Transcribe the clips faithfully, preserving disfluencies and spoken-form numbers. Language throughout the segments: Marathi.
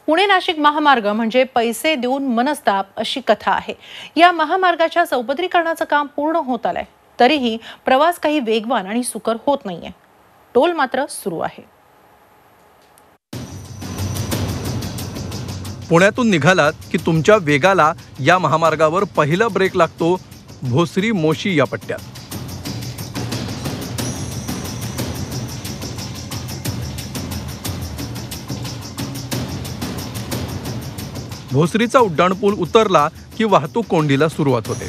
पुणे नाशिक महामार्ग म्हणजे पैसे देऊन मनस्ताप अशी कथा आहे। या महामार्गाच्या चौपदरीकरणाचं काम पूर्ण होत आलंय, तरीही प्रवास काही वेगवान आणि सुकर होत नाहीये। टोल मात्र सुरू आहे। पुण्यातून निघालात की तुमच्या वेगाला या महामार्गावर पहिला ब्रेक लागतो भोसरी मोशी या पट्ट्यात। भोसरीचा उड्डाणपूल उतरला की वाहतूक कोंडीला सुरुवात होते।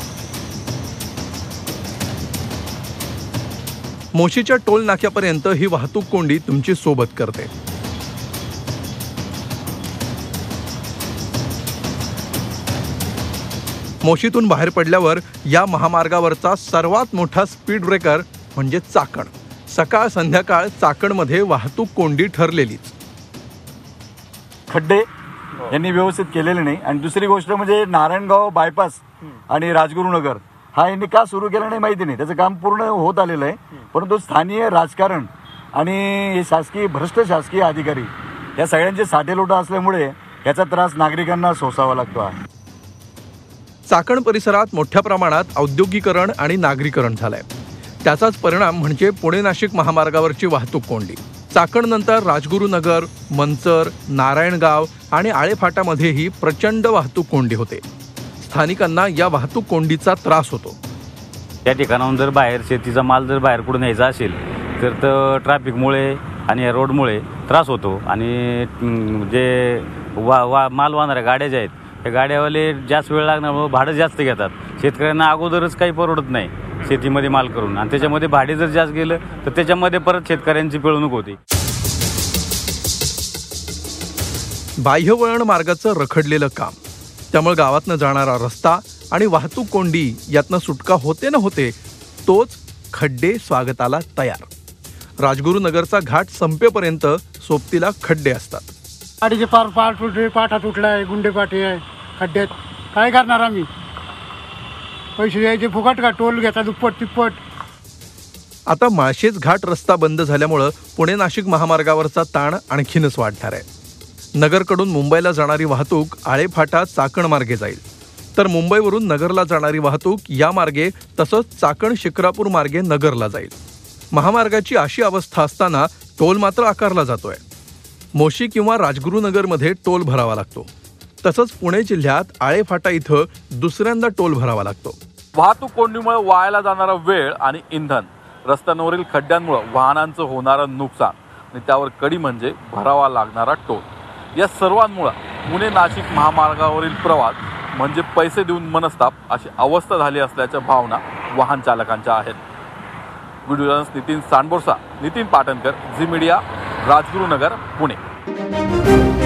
मोशीच्या टोल नाक्यापर्यंत ही वाहतूक कोंडी तुमची सोबत करते। मोशीतून बाहेर पडल्यावर या महामार्गावरचा सर्वात मोठा स्पीड ब्रेकर म्हणजे चाकण। सकाळ संध्याकाळ चाकणमध्ये वाहतूक कोंडी ठरलेलीच। खड्डे यांनी व्यवस्थित केलेले नाही आणि दुसरी गोष्ट म्हणजे नारायणगाव बायपास आणि राजगुरुनगर हा यांनी का सुरू केला नाही माहिती नाही। त्याचं काम पूर्ण होत आलेलं आहे, परंतु स्थानिक राजकारण आणि हे शासकीय भ्रष्ट शासकीय अधिकारी या सगळ्यांचे साठेलोटा असल्यामुळे याचा त्रास नागरिकांना सोसावा लागतो आहे। चाकण परिसरात मोठ्या प्रमाणात औद्योगिकरण आणि नागरीकरण झालंय। त्याचाच परिणाम म्हणजे पुणे नाशिक महामार्गावरची वाहतूक कोंडी। चाकणनंतर राजगुरुनगर, मंचर, नारायणगाव आणि आळेफाटामध्येही प्रचंड वाहतूक कोंडी होते। स्थानिकांना या वाहतूक कोंडीचा त्रास होतो। त्या ठिकाणाहून जर बाहेर शेतीचा माल जर बाहेर कुठून न्यायचा असेल तर तर ट्रॅफिकमुळे आणि या रोडमुळे त्रास होतो आणि जे वा वा माल वाहणाऱ्या गाड्या ज्या आहेत त्या गाड्यावाले जास्त वेळ लागण्यामुळे भाडं जास्त घेतात। शेतकऱ्यांना अगोदरच काही परवडत नाही शेतीमध्ये माल करून, आणि त्याच्यामध्ये भाडे जर जास्त गेलं तर त्याच्यामध्ये परत शेतकऱ्यांची पिळवणूक होते। बाह्यवळण मार्गाचं रखडलेलं काम, त्यामुळे गावातनं जाणारा रस्ता आणि वाहतूक कोंडी यातनं सुटका होते न होते तोच खड्डे स्वागताला तयार। राजगुरुनगरचा घाट संपेपर्यंत सोबतीला खड्डे असतात। गाडीचे पार पार तुटले, पाठा तुटलाय, गुंडे पाठी आहे खड्ड्यात। काय करणार आम्ही? पैसे द्यायचे फुकट का? टोल घेता दुप्पट तिप्पट। आता माळशेज घाट रस्ता बंद झाल्यामुळे पुणे नाशिक महामार्गावरचा ताण आणखीनच वाढणार आहे। नगरकडून मुंबईला जाणारी वाहतूक आळेफाटा चाकण मार्गे जाईल, तर मुंबईवरून नगरला जाणारी वाहतूक या मार्गे तसंच चाकण शिक्रापूर मार्गे नगरला जाईल। महामार्गाची अशी अवस्था असताना टोल मात्र आकारला जातोय। मोशी किंवा राजगुरुनगरमध्ये टोल भरावा लागतो, तसंच पुणे जिल्ह्यात आळेफाटा इथं दुसऱ्यांदा टोल भरावा लागतो। वाहतूक कोंडीमुळे वायाला जाणारा वेळ आणि इंधन, रस्त्यांवरील खड्ड्यांमुळे वाहनांचं होणारं नुकसान आणि त्यावर कडी म्हणजे भरावा लागणारा टोल, या सर्वांमुळे पुणे नाशिक महामार्गावरील प्रवास म्हणजे पैसे देऊन मनस्ताप अशी अवस्था झाली असल्याच्या भावना वाहन चालकांच्या आहेत। व्हिडिओ जर्नलिस्ट नितीन सांडबोरसा, नितीन पाटणकर, झी मीडिया, राजगुरुनगर, पुणे।